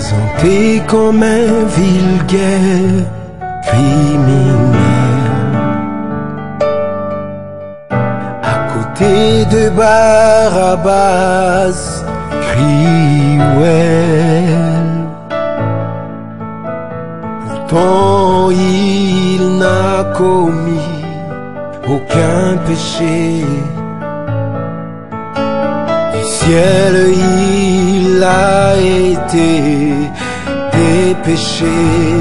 présenté comme un vulgaire criminel. À côté de Barabbas, cruel. Pourtant il n'a commis aucun péché. Du ciel il a été dépêché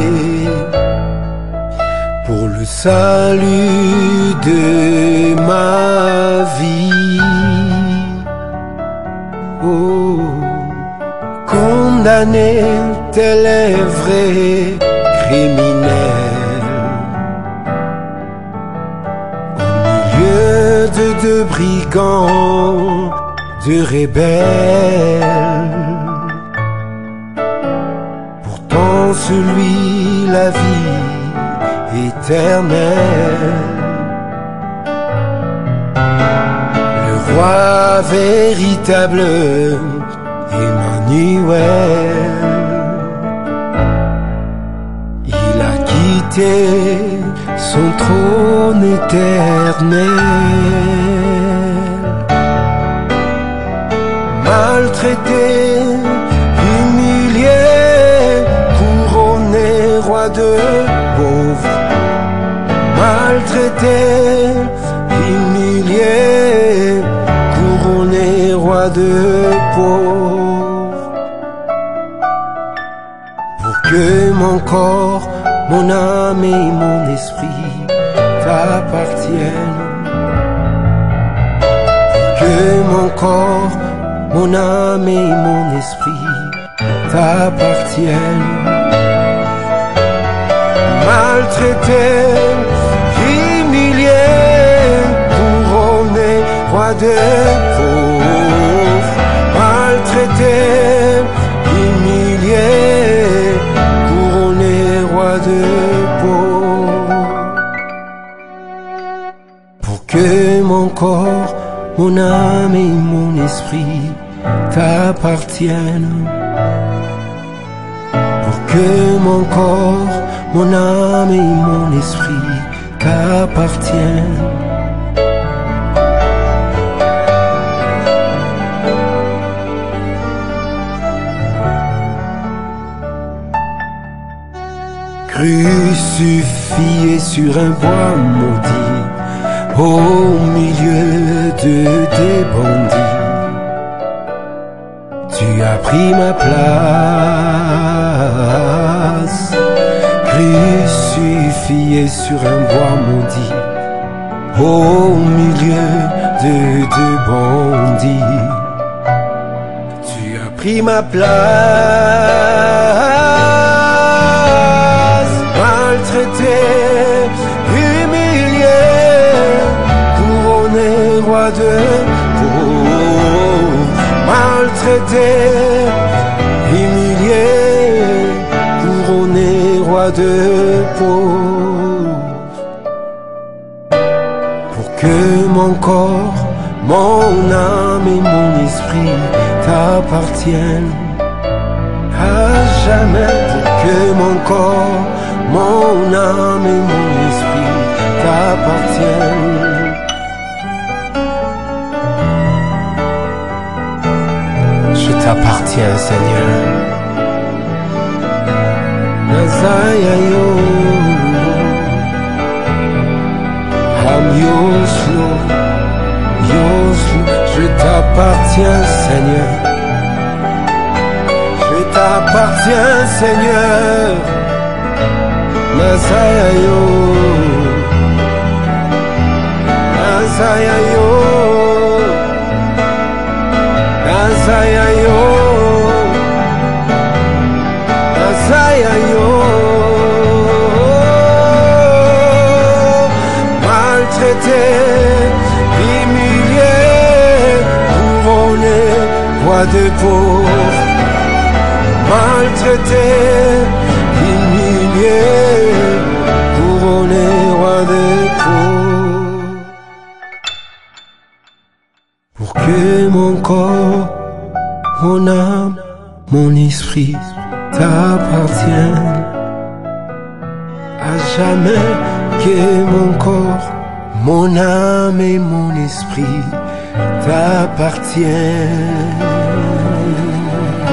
pour le salut de ma vie. Oh, condamné tel un vrai criminel au milieu de deux brigands, de rebelles. Pourtant celui la vie éternelle, le roi véritable Emmanuel. Il a quitté son trône éternel, maltraité, humilié, couronné roi de pauvres. Maltraité, humilié, couronné roi de pauvres. Pour que mon corps, mon âme et mon esprit t'appartiennent. Pour que mon corps, mon âme et mon esprit t'appartiennent. Maltraité, humilié, couronné roi de pauvres. Maltraité, humilié, couronné roi de pauvres. Pour que mon corps, mon âme et mon esprit t'appartiennent. Pour que mon corps, mon âme et mon esprit t'appartiennent. Crucifié sur un bois maudit, au milieu de des bandits, tu as pris ma place. Crucifié sur un bois maudit, au milieu de deux bandits, tu as pris ma place. Maltraité, humilié, couronné roi de pauvres. Maltraité, humilié, couronné roi de pauvres. Pour que mon corps, mon âme et mon esprit t'appartiennent à jamais. Pour que mon corps, mon âme et mon esprit t'appartiennent. Je t'appartiens, Seigneur. Nazayayo, I'm yours, Lord, yours, Lord. Je t'appartiens, Seigneur. Je t'appartiens, Seigneur. Nazayayo, Nazayayo, Nazayayo, Nazayayo. Maltraité, humilié, couronné roi de pauvres. Maltraité, humilié, couronné roi de pauvres. Pour que mon corps, mon âme, mon esprit t'appartiennent. À jamais que mon corps, mon âme et mon esprit t'appartiennent.